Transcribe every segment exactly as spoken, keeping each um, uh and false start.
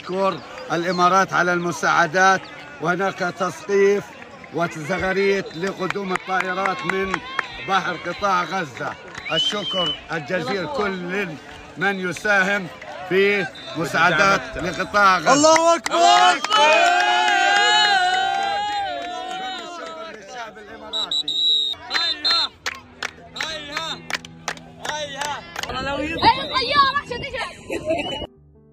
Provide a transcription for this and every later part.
نشكر الإمارات على المساعدات، وهناك تسقيف وتزغاريت لقدوم الطائرات من بحر قطاع غزة. الشكر الجزيل كل من يساهم في مساعدات لقطاع غزة. الله أكبر. الله أكبر. الشكر للشعب الإماراتي. هيا هيا هيا هاي الطيارة عشان تجي.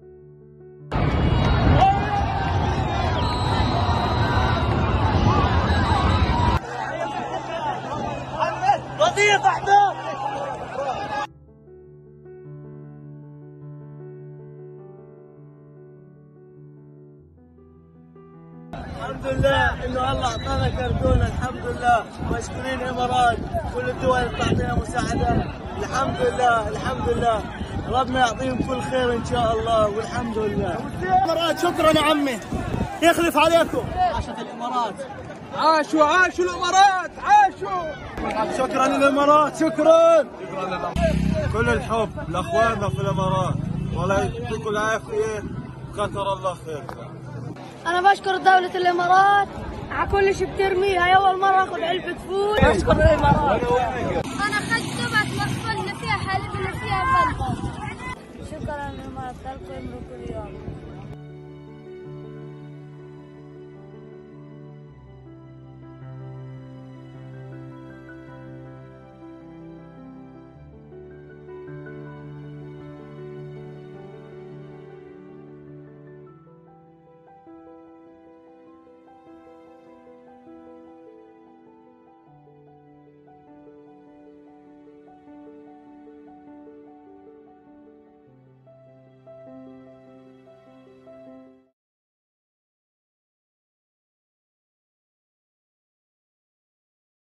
لطيف أحمد. الحمد لله انه الله اعطانا كرتونه، الحمد لله، مشكورين الامارات، كل الدول اللي بتعطينا مساعدات، الحمد لله الحمد لله، ربنا يعطيهم كل خير ان شاء الله، والحمد لله. الامارات شكرا يا عمي، يخلف عليكم. عاشت الامارات، عاشوا عاشوا الامارات، عاشوا. شكرا للامارات، شكرا. كل الحب لاخواننا في الامارات، والله يعطيكم العافيه، كثر الله خيركم. أنا بشكر دولة الإمارات على كل شيء بترميه، هاي أول مرة آخذ علبة فول. بشكر الإمارات. أنا أخذت سبعة مصفلنا فيها حليب، فيها بلبل. شكرا للإمارات، خلكم يمروا كل يوم.